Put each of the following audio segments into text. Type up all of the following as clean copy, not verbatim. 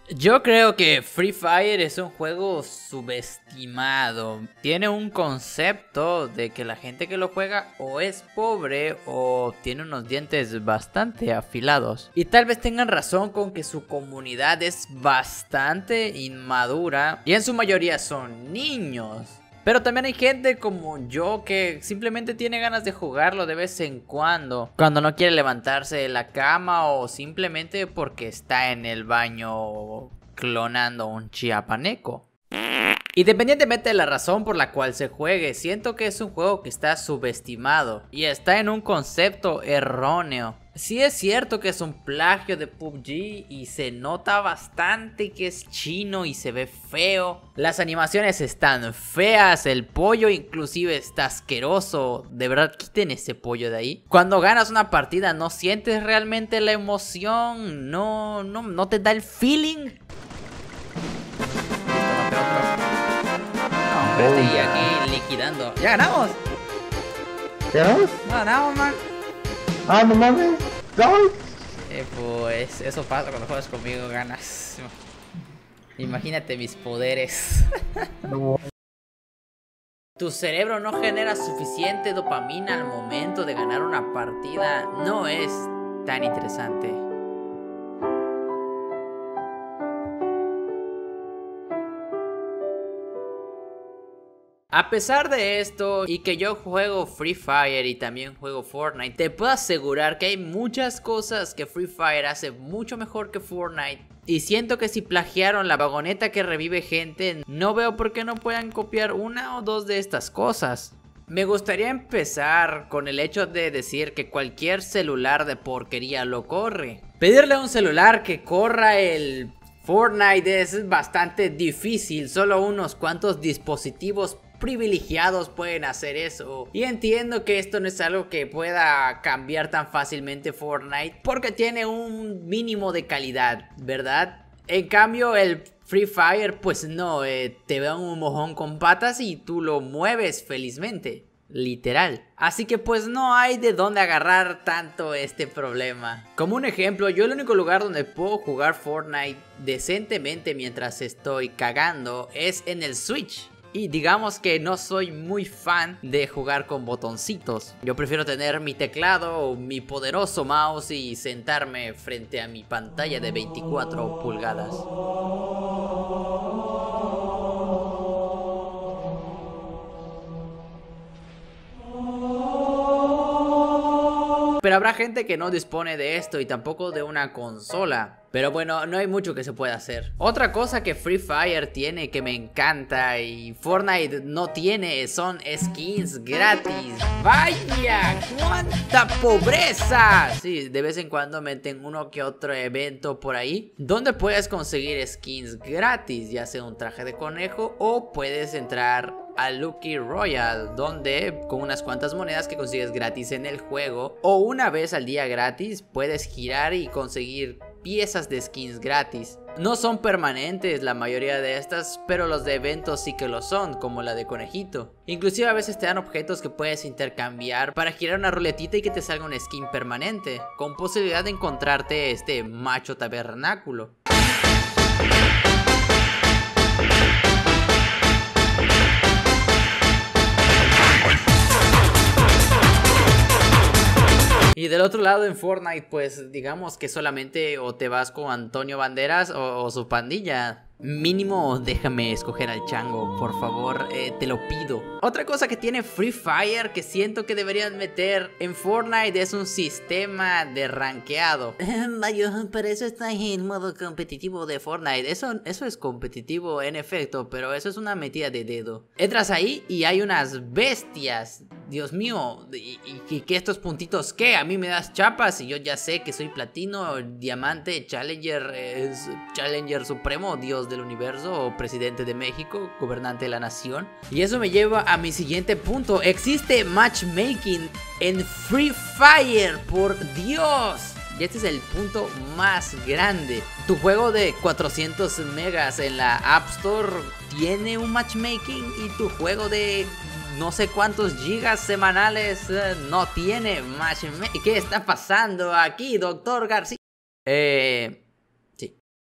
Yo creo que Free Fire es un juego subestimado. Tiene un concepto de que la gente que lo juega o es pobre o tiene unos dientes bastante afilados. Y tal vez tengan razón con que su comunidad es bastante inmadura y en su mayoría son niños. Pero también hay gente como yo que simplemente tiene ganas de jugarlo de vez en cuando no quiere levantarse de la cama o simplemente porque está en el baño clonando un chiapaneco. Independientemente de la razón por la cual se juegue, siento que es un juego que está subestimado y está en un concepto erróneo. Sí es cierto que es un plagio de PUBG y se nota bastante que es chino y se ve feo. Las animaciones están feas, el pollo inclusive está asqueroso. De verdad, quiten ese pollo de ahí. Cuando ganas una partida no sientes realmente la emoción, no te da el feeling. Estoy aquí liquidando. ¡Ya ganamos! ¿Ganamos? No ganamos, man. Ah, no mames. No. Pues eso pasa cuando juegas conmigo, ganas. Imagínate mis poderes. No. Tu cerebro no genera suficiente dopamina al momento de ganar una partida. No es tan interesante. A pesar de esto y que yo juego Free Fire y también juego Fortnite, te puedo asegurar que hay muchas cosas que Free Fire hace mucho mejor que Fortnite. Y siento que si plagiaron la vagoneta que revive gente, no veo por qué no puedan copiar una o dos de estas cosas. Me gustaría empezar con el hecho de decir que cualquier celular de porquería lo corre. Pedirle a un celular que corra el Fortnite es bastante difícil, solo unos cuantos dispositivos privilegiados pueden hacer eso. Y entiendo que esto no es algo que pueda cambiar tan fácilmente Fortnite, porque tiene un mínimo de calidad, ¿verdad? En cambio el Free Fire pues no, te da un mojón con patas y tú lo mueves felizmente, literal. Así que pues no hay de dónde agarrar tanto este problema. Como un ejemplo, yo el único lugar donde puedo jugar Fortnite decentemente mientras estoy cagando es en el Switch. Y digamos que no soy muy fan de jugar con botoncitos. Yo prefiero tener mi teclado, mi poderoso mouse y sentarme frente a mi pantalla de 24 pulgadas. Pero habrá gente que no dispone de esto y tampoco de una consola. Pero bueno, no hay mucho que se pueda hacer. Otra cosa que Free Fire tiene que me encanta y Fortnite no tiene son skins gratis. ¡Vaya! ¡Cuánta pobreza! Sí, de vez en cuando meten uno que otro evento por ahí donde puedes conseguir skins gratis, ya sea un traje de conejo o puedes entrar a Lucky Royale, donde con unas cuantas monedas que consigues gratis en el juego o una vez al día gratis puedes girar y conseguir piezas de skins gratis. No son permanentes la mayoría de estas, pero los de eventos sí que lo son, como la de conejito. Inclusive a veces te dan objetos que puedes intercambiar para girar una ruletita y que te salga un skin permanente, con posibilidad de encontrarte este macho tabernáculo. Y del otro lado en Fortnite pues digamos que solamente o te vas con Antonio Banderas o su pandilla. Mínimo déjame escoger al chango, por favor, te lo pido. Otra cosa que tiene Free Fire que siento que deberían meter en Fortnite es un sistema de rankeado. Pero eso está en el modo competitivo de Fortnite. Eso es competitivo en efecto, pero eso es una metida de dedo. Entras ahí y hay unas bestias. Dios mío, y que estos puntitos, ¿qué? A mí me das chapas y yo ya sé que soy platino, diamante, challenger, challenger supremo, dios del universo o presidente de México, gobernante de la nación. Y eso me lleva a mi siguiente punto. Existe matchmaking en Free Fire, por Dios. Y este es el punto más grande. Tu juego de 400 megas en la App Store tiene un matchmaking y tu juego de no sé cuántos gigas semanales no tiene matchmaking. ¿Qué está pasando aquí, doctor García? Sí.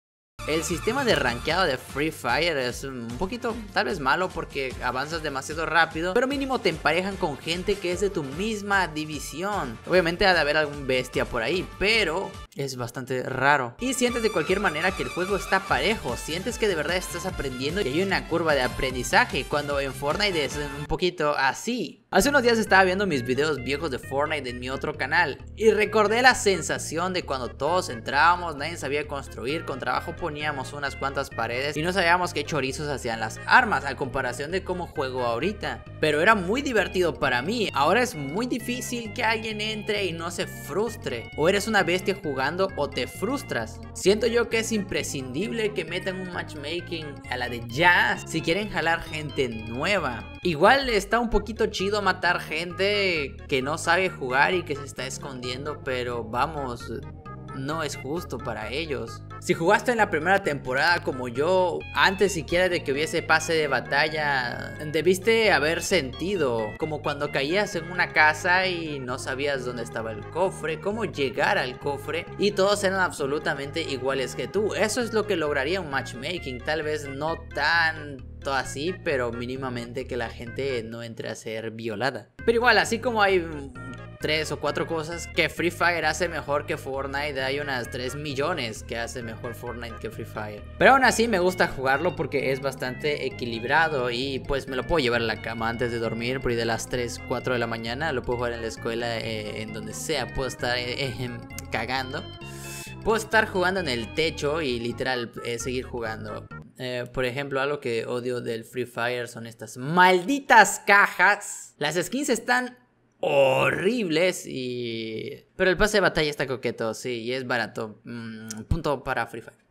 El sistema de rankeado de Free Fire es un poquito tal vez malo porque avanzas demasiado rápido, pero mínimo te emparejan con gente que es de tu misma división. Obviamente ha de haber algún bestia por ahí, pero es bastante raro. Y sientes de cualquier manera que el juego está parejo, sientes que de verdad estás aprendiendo y hay una curva de aprendizaje, cuando en Fortnite es un poquito así. Hace unos días estaba viendo mis videos viejos de Fortnite en mi otro canal y recordé la sensación de cuando todos entrábamos, nadie sabía construir, con trabajo poníamos unas cuantas paredes y no sabíamos qué chorizos hacían las armas a comparación de cómo juego ahorita. Pero era muy divertido para mí. Ahora es muy difícil que alguien entre y no se frustre. O eres una bestia jugando o te frustras. Siento yo que es imprescindible que metan un matchmaking a la de ya si quieren jalar gente nueva. Igual está un poquito chido matar gente que no sabe jugar y que se está escondiendo, pero vamos, no es justo para ellos. Si jugaste en la primera temporada como yo, antes siquiera de que hubiese pase de batalla, debiste haber sentido como cuando caías en una casa y no sabías dónde estaba el cofre, cómo llegar al cofre y todos eran absolutamente iguales que tú. Eso es lo que lograría un matchmaking, tal vez no tanto así, pero mínimamente que la gente no entre a ser violada. Pero igual, así como hay 3 o 4 cosas que Free Fire hace mejor que Fortnite, hay unas 3 millones que hace mejor Fortnite que Free Fire. Pero aún así me gusta jugarlo porque es bastante equilibrado y pues me lo puedo llevar a la cama antes de dormir, por ahí de las 3, 4 de la mañana. Lo puedo jugar en la escuela, en donde sea, puedo estar cagando. Puedo estar jugando en el techo y literal seguir jugando. Por ejemplo, algo que odio del Free Fire son estas malditas cajas. Las skins están horribles pero el pase de batalla está coqueto, sí, y es barato. Punto para Free Fire.